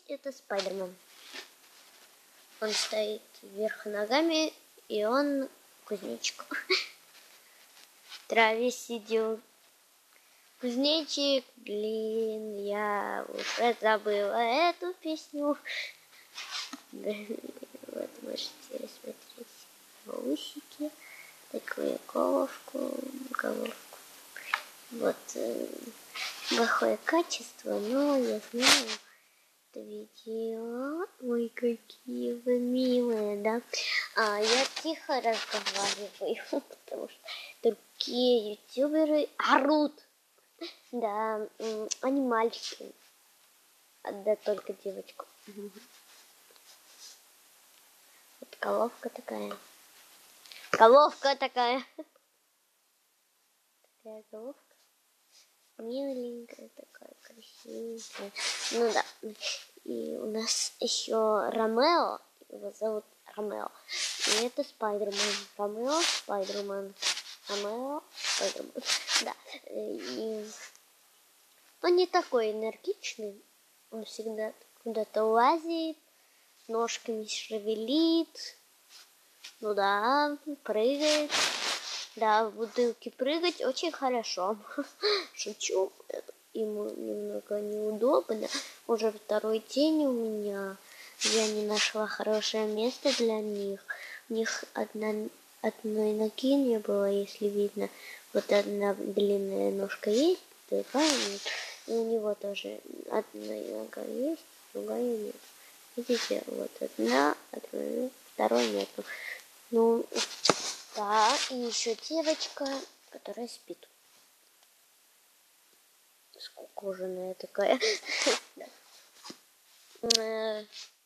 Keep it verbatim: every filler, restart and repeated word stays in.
это Спайдермен. Он стоит вверх ногами, и он кузнечик. В траве сидел кузнечик, блин, я уже забыла эту песню. Вот можете рассмотреть его усики, такую головку, головку. Вот э, плохое качество, но я знаю это видео. Ой, какие вы милые, да? А я тихо разговариваю, потому что другие ютуберы орут. Да, они мальчики. Да, только девочку. Вот головка такая. Головка такая. Такая головка. Миленькая такая, красивенькая. Ну да. И у нас еще Ромео. Его зовут Ромео. И это Спайдермен. Ромео, Спайдермен. Ромео, Спайдермен. Да. И он не такой энергичный. Он всегда куда-то лазит, ножками шевелит. Ну да, прыгает. Да, в бутылке прыгать очень хорошо. Шучу. Ему немного неудобно. Уже второй день у меня. Я не нашла хорошее место для них. У них одна, одной ноги не было, если видно. Вот одна длинная ножка есть, другая нет. И у него тоже одна нога есть, другая нет. Видите, вот одна, одна, второй нету. Ну, да, и еще девочка, которая спит. Скукоженная такая.